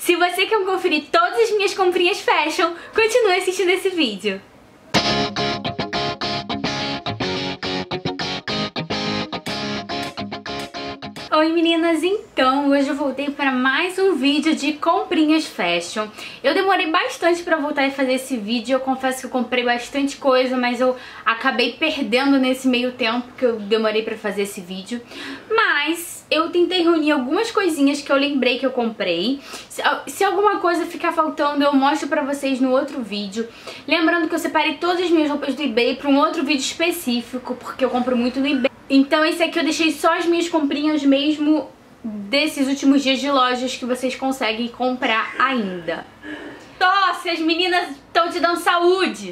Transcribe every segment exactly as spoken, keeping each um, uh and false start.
Se você quer conferir todas as minhas comprinhas fashion, continue assistindo esse vídeo. Oi meninas, então hoje eu voltei para mais um vídeo de comprinhas fashion. Eu demorei bastante para voltar a fazer esse vídeo, eu confesso que eu comprei bastante coisa, mas eu acabei perdendo nesse meio tempo que eu demorei para fazer esse vídeo. Mas eu tentei reunir algumas coisinhas que eu lembrei que eu comprei. Se, se alguma coisa ficar faltando, eu mostro pra vocês no outro vídeo. Lembrando que eu separei todas as minhas roupas do eBay para um outro vídeo específico, porque eu compro muito no eBay. Então esse aqui eu deixei só as minhas comprinhas mesmo desses últimos dias de lojas que vocês conseguem comprar ainda. Tosse, as meninas estão te dando saúde.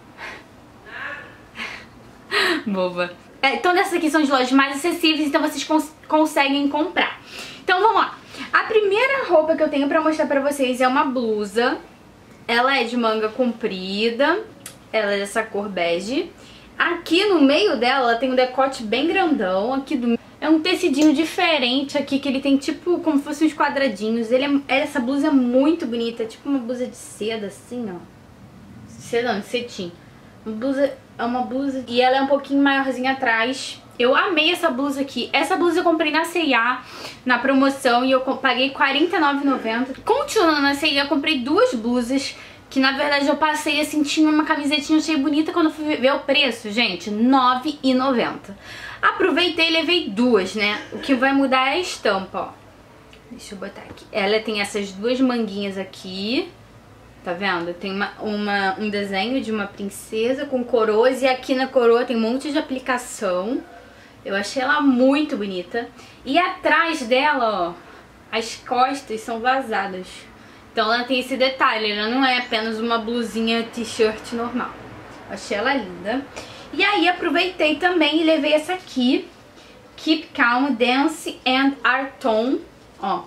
Boba. É, então essas aqui são as lojas mais acessíveis, então vocês cons conseguem comprar. Então vamos lá. A primeira roupa que eu tenho pra mostrar pra vocês é uma blusa. Ela é de manga comprida, ela é dessa cor bege. Aqui no meio dela, ela tem um decote bem grandão. Aqui do... é um tecidinho diferente aqui, que ele tem tipo como se fossem uns quadradinhos. Ele é... Essa blusa é muito bonita, é tipo uma blusa de seda assim, ó. Seda não, de cetim. Uma blusa... É uma blusa e ela é um pouquinho maiorzinha atrás. Eu amei essa blusa aqui. Essa blusa eu comprei na C e A, na promoção, e eu paguei quarenta e nove reais e noventa centavos. Continuando na C e A, eu comprei duas blusas, que na verdade eu passei assim, tinha uma camisetinha, achei bonita. Quando eu fui ver o preço, gente, nove reais e noventa centavos. Aproveitei e levei duas, né? O que vai mudar é a estampa, ó. Deixa eu botar aqui. Ela tem essas duas manguinhas aqui. Tá vendo? Tem uma, uma, um desenho de uma princesa com coroas, e aqui na coroa tem um monte de aplicação. Eu achei ela muito bonita. E atrás dela, ó, as costas são vazadas. Então ela tem esse detalhe, ela não é apenas uma blusinha t-shirt normal. Achei ela linda. E aí aproveitei também e levei essa aqui, Keep Calm Dance and Art Tone, ó.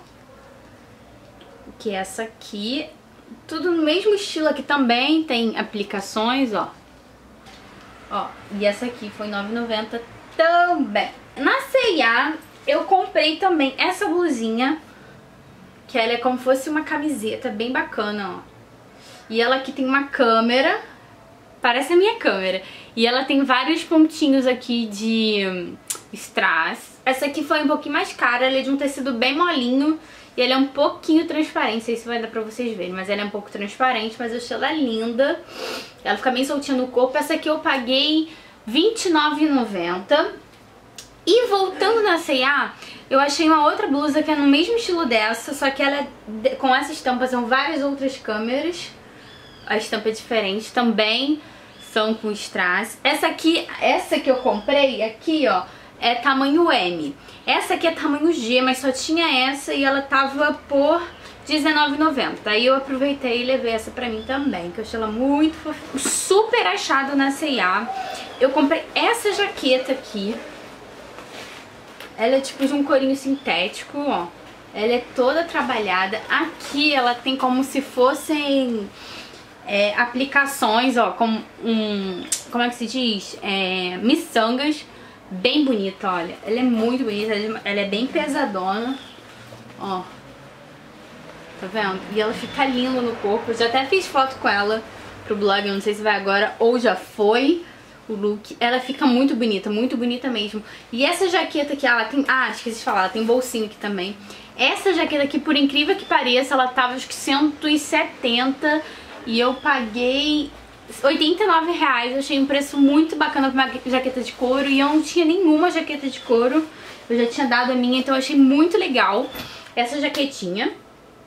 Que é essa aqui. Tudo no mesmo estilo aqui também, tem aplicações, ó. Ó, e essa aqui foi nove reais e noventa centavos também. Na C e A eu comprei também essa blusinha, que ela é como se fosse uma camiseta, bem bacana, ó. E ela aqui tem uma câmera, parece a minha câmera. E ela tem vários pontinhos aqui de strass. Essa aqui foi um pouquinho mais cara, ela é de um tecido bem molinho. E ela é um pouquinho transparente, não sei se vai dar pra vocês verem, mas ela é um pouco transparente, mas eu achei ela linda. Ela fica bem soltinha no corpo. Essa aqui eu paguei vinte e nove reais e noventa centavos. E voltando na C e A, eu achei uma outra blusa que é no mesmo estilo dessa, só que ela é com essa estampa, são várias outras câmeras. A estampa é diferente, também são com strass. Essa aqui, essa que eu comprei aqui, ó, é tamanho M. Essa aqui é tamanho G, mas só tinha essa e ela tava por dezenove reais e noventa centavos. Aí eu aproveitei e levei essa pra mim também, que eu achei ela muito fofinha. Super achado na C e A. Eu comprei essa jaqueta aqui. Ela é tipo de um corinho sintético, ó. Ela é toda trabalhada. Aqui ela tem como se fossem é, aplicações, ó, como um... Como é que se diz? É, miçangas. Bem bonita, olha. Ela é muito bonita, ela é bem pesadona. Ó. Tá vendo? E ela fica linda no corpo. Eu já até fiz foto com ela pro blog, eu não sei se vai agora ou já foi o look. Ela fica muito bonita, muito bonita mesmo. E essa jaqueta aqui, ela tem... Ah, esqueci de falar, ela tem bolsinho aqui também. Essa jaqueta aqui, por incrível que pareça, ela tava acho que cento e setenta e eu paguei oitenta e nove reais. Eu achei um preço muito bacana pra uma jaqueta de couro, e eu não tinha nenhuma jaqueta de couro. Eu já tinha dado a minha, então eu achei muito legal essa jaquetinha.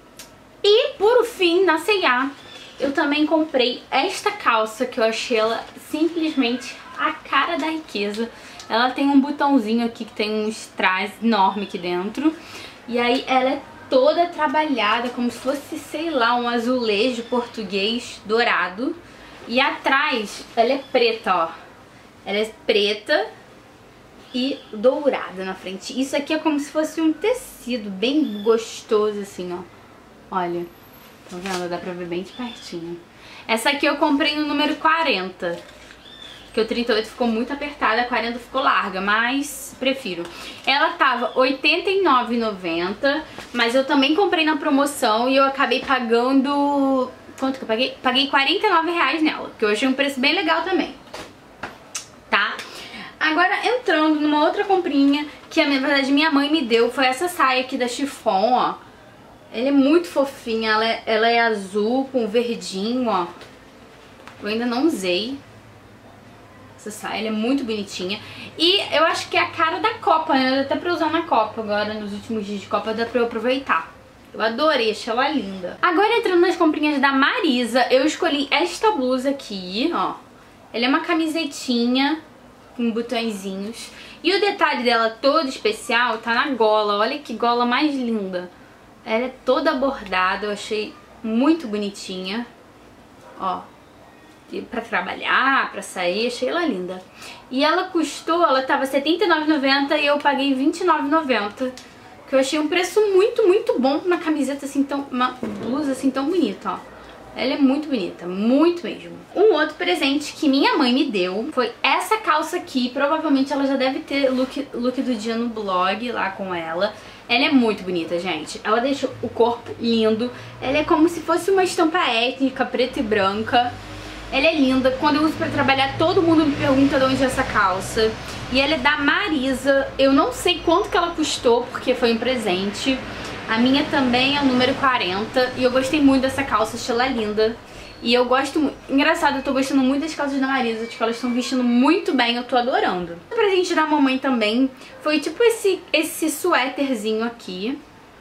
E por fim, na C e A, eu também comprei esta calça, que eu achei ela simplesmente a cara da riqueza. Ela tem um botãozinho aqui que tem um strass enorme aqui dentro. E aí ela é toda trabalhada, como se fosse, sei lá, um azulejo português dourado. E atrás ela é preta, ó. Ela é preta e dourada na frente. Isso aqui é como se fosse um tecido bem gostoso assim, ó. Olha, tá vendo? Dá pra ver bem de pertinho. Essa aqui eu comprei no número quarenta. porque o trinta e oito ficou muito apertada, a quarenta ficou larga, mas prefiro. Ela tava oitenta e nove reais e noventa centavos, mas eu também comprei na promoção e eu acabei pagando... Quanto que eu paguei? Paguei quarenta e nove reais nela, que eu achei um preço bem legal também, tá? Agora, entrando numa outra comprinha que, na verdade, minha mãe me deu, foi essa saia aqui da Chiffon, ó. Ela é muito fofinha, ela é, ela é azul com verdinho, ó. Eu ainda não usei essa saia, ela é muito bonitinha. E eu acho que é a cara da Copa, né? Dá até pra usar na Copa agora, nos últimos dias de Copa, dá pra eu aproveitar. Eu adorei, achei ela linda. Agora, entrando nas comprinhas da Marisa, eu escolhi esta blusa aqui, ó. Ela é uma camisetinha com botõezinhos. E o detalhe dela todo especial tá na gola. Olha que gola mais linda. Ela é toda bordada, eu achei muito bonitinha. Ó. E pra trabalhar, pra sair, achei ela linda. E ela custou, ela tava setenta e nove reais e noventa centavos e eu paguei vinte e nove reais e noventa centavos. Que eu achei um preço muito, muito bom pra uma camiseta assim tão... uma blusa assim tão bonita, ó. Ela é muito bonita, muito mesmo. Um outro presente que minha mãe me deu foi essa calça aqui. Provavelmente ela já deve ter look, look do dia no blog lá com ela. Ela é muito bonita, gente. Ela deixa o corpo lindo. Ela é como se fosse uma estampa étnica, preta e branca. Ela é linda. Quando eu uso pra trabalhar, todo mundo me pergunta de onde é essa calça. E ela é da Marisa. Eu não sei quanto que ela custou, porque foi um presente. A minha também é o número quarenta. E eu gostei muito dessa calça, achei ela linda. E eu gosto muito. Engraçado, eu tô gostando muito das calças da Marisa. Acho que elas estão vestindo muito bem, eu tô adorando. O presente da mamãe também foi tipo esse, esse suéterzinho aqui.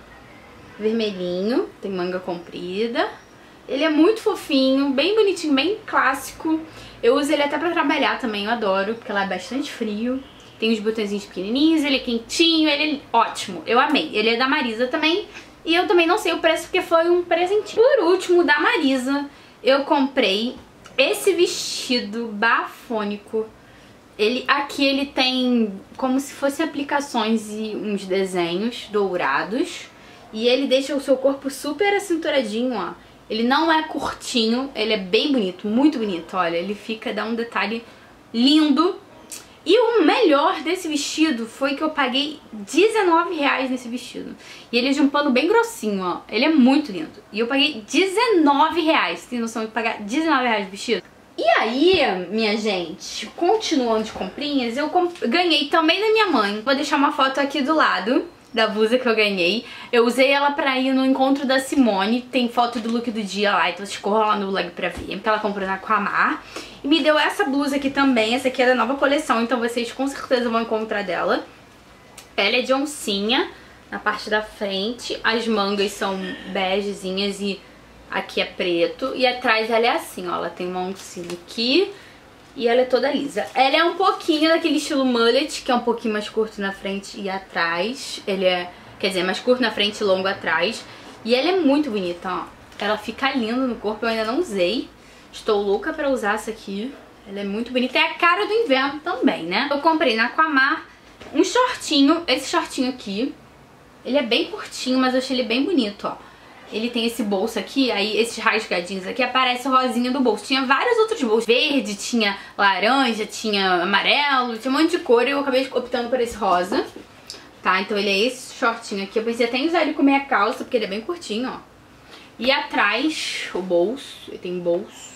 Vermelhinho, tem manga comprida. Ele é muito fofinho, bem bonitinho, bem clássico. Eu uso ele até pra trabalhar também, eu adoro, porque lá é bastante frio. Tem os botõezinhos pequenininhos, ele é quentinho, ele é ótimo. Eu amei. Ele é da Marisa também. E eu também não sei o preço, porque foi um presentinho. Por último, da Marisa, eu comprei esse vestido bafônico. Ele, aqui ele tem como se fosse aplicações e uns desenhos dourados. E ele deixa o seu corpo super acinturadinho, ó. Ele não é curtinho, ele é bem bonito, muito bonito, olha. Ele fica, dá um detalhe lindo. E o melhor desse vestido foi que eu paguei dezenove reais nesse vestido. E ele é de um pano bem grossinho, ó. Ele é muito lindo. E eu paguei dezenove reais. Você tem noção de pagar dezenove reais de vestido? E aí, minha gente, continuando de comprinhas, eu comp ganhei também da minha mãe. Vou deixar uma foto aqui do lado da blusa que eu ganhei. Eu usei ela pra ir no encontro da Simone. Tem foto do look do dia lá, então vocês corram lá no blog pra ver. Porque ela comprou na Aquamar. E me deu essa blusa aqui também. Essa aqui é da nova coleção, então vocês com certeza vão encontrar dela. Ela é de oncinha na parte da frente. As mangas são begezinhas e aqui é preto. E atrás ela é assim, ó. Ela tem uma oncinha aqui e ela é toda lisa. Ela é um pouquinho daquele estilo mullet, que é um pouquinho mais curto na frente e atrás. Ele é, quer dizer, mais curto na frente e longo atrás. E ela é muito bonita, ó. Ela fica linda no corpo, eu ainda não usei. Estou louca pra usar essa aqui. Ela é muito bonita. É a cara do inverno também, né? Eu comprei na Aquamar um shortinho. Esse shortinho aqui. Ele é bem curtinho, mas eu achei ele bem bonito, ó. Ele tem esse bolso aqui, aí esses rasgadinhos aqui, aparece o rosinha do bolso. Tinha vários outros bolsos. Verde, tinha laranja, tinha amarelo, tinha um monte de cor. E eu acabei optando por esse rosa. Tá? Então ele é esse shortinho aqui. Eu pensei até em usar ele com meia calça, porque ele é bem curtinho, ó. E atrás, o bolso. Ele tem bolso.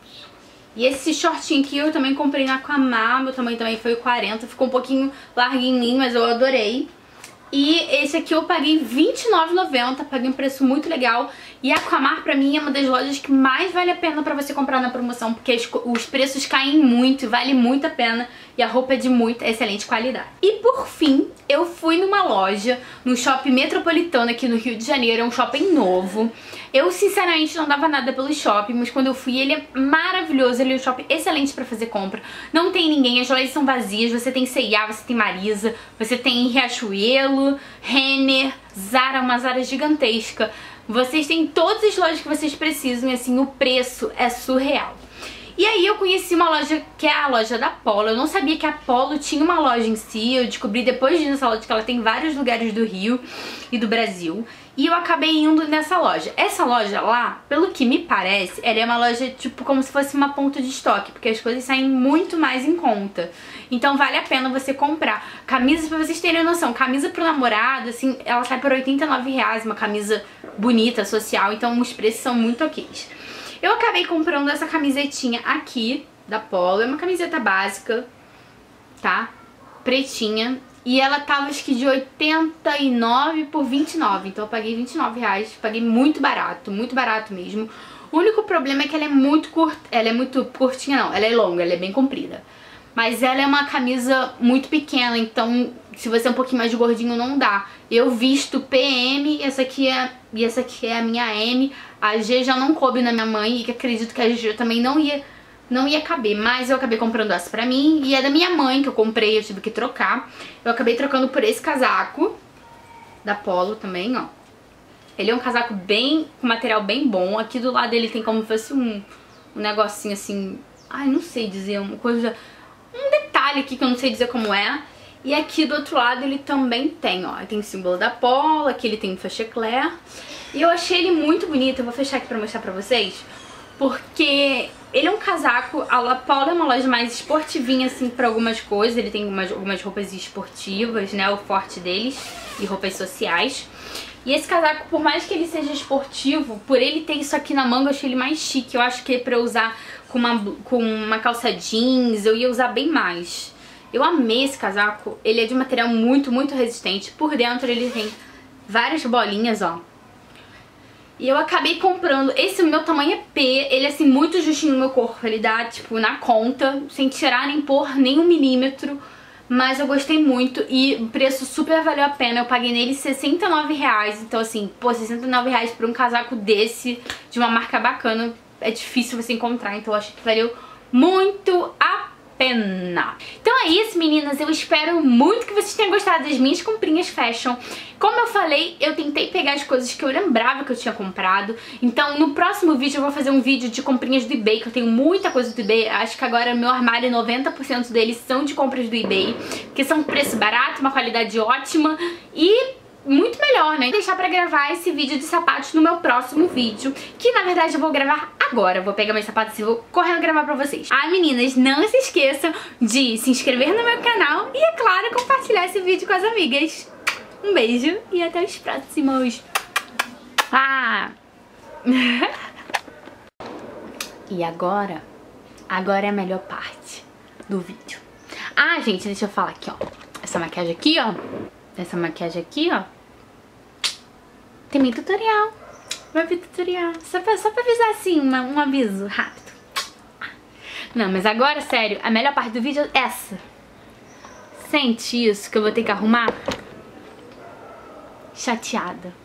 E esse shortinho aqui eu também comprei na Aquamar. Meu tamanho também foi o quarenta. Ficou um pouquinho larguinho em mim, mas eu adorei. E esse aqui eu paguei vinte e nove reais e noventa centavos. Paguei um preço muito legal. E a Aquamar pra mim é uma das lojas que mais vale a pena pra você comprar na promoção. Porque os preços caem muito, vale muito a pena. E a roupa é de muita, excelente qualidade. E por fim, eu fui numa loja, no Shopping Metropolitano aqui no Rio de Janeiro. É um shopping novo. Eu sinceramente não dava nada pelo shopping, mas quando eu fui ele é maravilhoso. Ele é um shopping excelente pra fazer compra. Não tem ninguém, as lojas são vazias. Você tem C e A, você tem Marisa, você tem Riachuelo, Renner, Zara, uma Zara gigantesca. Vocês têm todas as lojas que vocês precisam e assim, o preço é surreal. E aí eu conheci uma loja que é a loja da Polo. Eu não sabia que a Polo tinha uma loja em si. Eu descobri depois de ir nessa loja que ela tem em vários lugares do Rio e do Brasil. E eu acabei indo nessa loja. Essa loja lá, pelo que me parece, ela é uma loja tipo como se fosse uma ponta de estoque, porque as coisas saem muito mais em conta. Então vale a pena você comprar. Camisas, pra vocês terem noção, camisa pro namorado, assim, ela sai por oitenta e nove reais, uma camisa bonita, social, então os preços são muito ok. Eu acabei comprando essa camisetinha aqui, da Polo. É uma camiseta básica, tá? Pretinha. E ela tava, acho que de oitenta e nove por vinte e nove. Então eu paguei vinte e nove reais. Paguei muito barato, muito barato mesmo. O único problema é que ela é muito curta. Ela é muito curtinha, não. Ela é longa, ela é bem comprida. Mas ela é uma camisa muito pequena, então se você é um pouquinho mais gordinho não dá. Eu visto P M, essa aqui é, e essa aqui é a minha M. A G já não coube na minha mãe e acredito que a G também não ia, não ia caber. Mas eu acabei comprando essa pra mim e é da minha mãe que eu comprei, eu tive que trocar. Eu acabei trocando por esse casaco da Polo também, ó. Ele é um casaco bem, com material bem bom. Aqui do lado ele tem como se fosse um, um negocinho assim, ai, não sei dizer, uma coisa... um detalhe aqui que eu não sei dizer como é. E aqui do outro lado ele também tem, ó. Tem o símbolo da Polo, aqui ele tem o Fachecler. E eu achei ele muito bonito, eu vou fechar aqui pra mostrar pra vocês. Porque ele é um casaco, a Polo é uma loja mais esportivinha assim pra algumas coisas. Ele tem algumas, algumas roupas esportivas, né, o forte deles. E roupas sociais. E esse casaco, por mais que ele seja esportivo, por ele ter isso aqui na manga, eu achei ele mais chique. Eu acho que pra eu usar com uma, com uma calça jeans, eu ia usar bem mais. Eu amei esse casaco. Ele é de material muito, muito resistente. Por dentro ele tem várias bolinhas, ó. E eu acabei comprando. Esse meu tamanho é P. Ele é assim, muito justinho no meu corpo. Ele dá, tipo, na conta, sem tirar nem pôr nem um milímetro. Mas eu gostei muito e o preço super valeu a pena. Eu paguei nele sessenta e nove reais. Então assim, pô, sessenta e nove reais por um casaco desse, de uma marca bacana, é difícil você encontrar. Então eu acho que valeu muito a pena. Então é isso, meninas. Eu espero muito que vocês tenham gostado das minhas comprinhas fashion. Como eu falei, eu tentei pegar as coisas que eu lembrava que eu tinha comprado. Então no próximo vídeo eu vou fazer um vídeo de comprinhas do eBay, que eu tenho muita coisa do eBay. Acho que agora meu armário, noventa por cento deles são de compras do eBay, porque são preço barato, uma qualidade ótima e muito melhor, né? Vou deixar pra gravar esse vídeo de sapatos no meu próximo vídeo, que na verdade eu vou gravar agora. Vou pegar meus sapatos e vou correndo gravar pra vocês. Ah, meninas, não se esqueçam de se inscrever no meu canal e, é claro, compartilhar esse vídeo com as amigas. Um beijo e até os próximos. Ah! E agora, agora é a melhor parte do vídeo. Ah, gente, deixa eu falar aqui, ó. Essa maquiagem aqui, ó. Essa maquiagem aqui, ó. Tem meu tutorial. Vai vir tutorial. Só pra, só pra avisar assim, uma, um aviso rápido. Não, mas agora, sério, a melhor parte do vídeo é essa. Sente isso que eu vou ter que arrumar? Chateada.